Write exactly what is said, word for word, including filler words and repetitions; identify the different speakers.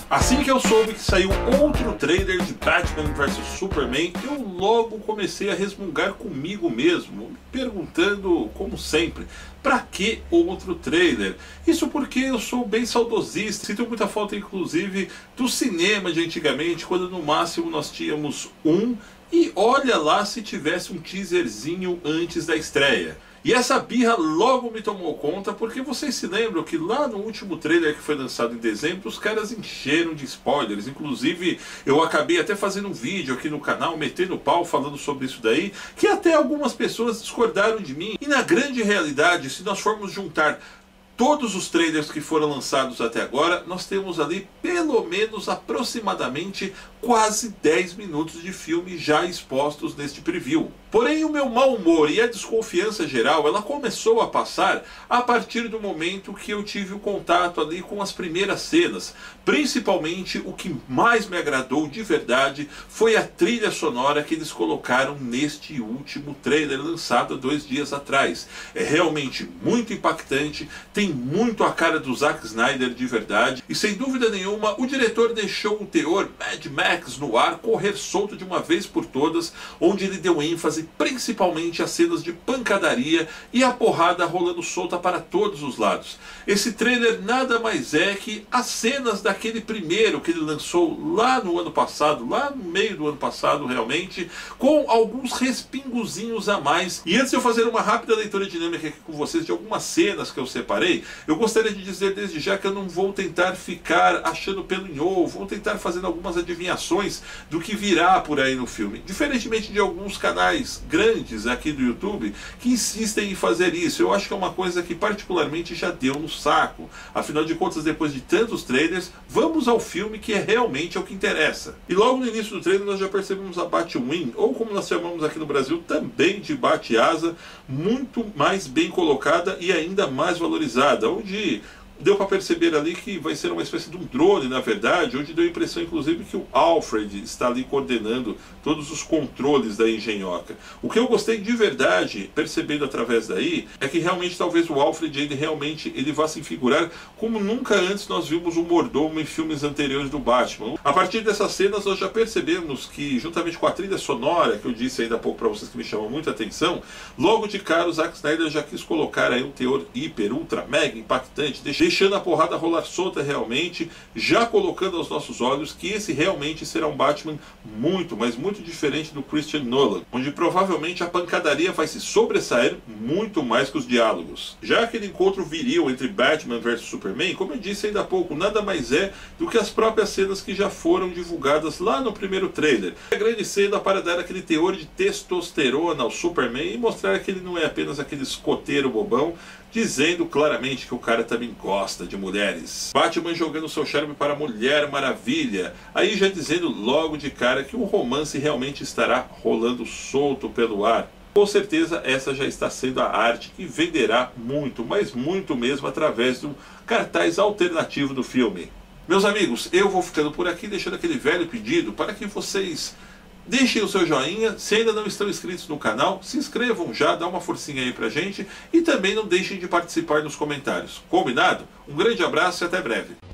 Speaker 1: Assim que eu soube que saiu outro trailer de Batman versus Superman, eu logo comecei a resmungar comigo mesmo, me perguntando, como sempre, pra que outro trailer? Isso porque eu sou bem saudosista, sinto muita falta inclusive do cinema de antigamente, quando no máximo nós tínhamos um, e olha lá se tivesse um teaserzinho antes da estreia. E essa birra logo me tomou conta, porque vocês se lembram que lá no último trailer que foi lançado em dezembro, os caras encheram de spoilers. Inclusive eu acabei até fazendo um vídeo aqui no canal, metendo o pau, falando sobre isso daí, que até algumas pessoas discordaram de mim. E na grande realidade, se nós formos juntar todos os trailers que foram lançados até agora, nós temos ali pelo menos aproximadamente quase dez minutos de filme já expostos neste preview. Porém, o meu mau humor e a desconfiança geral, ela começou a passar a partir do momento que eu tive o contato ali com as primeiras cenas. Principalmente, o que mais me agradou de verdade foi a trilha sonora que eles colocaram neste último trailer lançado há dois dias atrás. É realmente muito impactante, tem muito a cara do Zack Snyder de verdade, e sem dúvida nenhuma o diretor deixou o teor Mad Max no ar correr solto de uma vez por todas, onde ele deu ênfase principalmente às cenas de pancadaria e a porrada rolando solta para todos os lados. Esse trailer nada mais é que as cenas daquele primeiro que ele lançou lá no ano passado, lá no meio do ano passado realmente, com alguns respingozinhos a mais. E antes de eu fazer uma rápida leitura dinâmica aqui com vocês de algumas cenas que eu separei, eu gostaria de dizer desde já que eu não vou tentar ficar achando pelo em ovo, vou tentar fazer algumas adivinhações do que virá por aí no filme. Diferentemente de alguns canais grandes aqui do YouTube que insistem em fazer isso, eu acho que é uma coisa que particularmente já deu no saco. Afinal de contas, depois de tantos trailers, vamos ao filme que é realmente o que interessa. E logo no início do trailer nós já percebemos a Batwing, ou como nós chamamos aqui no Brasil também de Bate-Asa, muito mais bem colocada e ainda mais valorizada, onde deu para perceber ali que vai ser uma espécie de um drone, na verdade, onde deu a impressão, inclusive, que o Alfred está ali coordenando todos os controles da engenhoca. O que eu gostei de verdade, percebendo através daí, é que realmente talvez o Alfred, ele realmente ele vá se figurar como nunca antes nós vimos o mordomo em filmes anteriores do Batman. A partir dessas cenas nós já percebemos que, juntamente com a trilha sonora, que eu disse ainda há pouco para vocês que me chamam muita atenção, logo de cara o Zack Snyder já quis colocar aí um teor hiper, ultra, mega impactante, deixando a porrada rolar solta realmente, já colocando aos nossos olhos que esse realmente será um Batman muito, mas muito diferente do Christian Nolan, onde provavelmente a pancadaria vai se sobressair muito mais que os diálogos. Já aquele encontro viril entre Batman versus Superman, como eu disse ainda há pouco, nada mais é do que as próprias cenas que já foram divulgadas lá no primeiro trailer. A grande cena para dar aquele teor de testosterona ao Superman e mostrar que ele não é apenas aquele escoteiro bobão, dizendo claramente que o cara também gosta de mulheres. Batman jogando seu charme para a Mulher Maravilha, aí já dizendo logo de cara que o romance realmente estará rolando solto pelo ar. Com certeza essa já está sendo a arte que venderá muito, mas muito mesmo, através do cartaz alternativo do filme. Meus amigos, eu vou ficando por aqui, deixando aquele velho pedido para que vocês deixem o seu joinha. Se ainda não estão inscritos no canal, se inscrevam já, dá uma forcinha aí pra gente, e também não deixem de participar nos comentários. Combinado? Um grande abraço e até breve.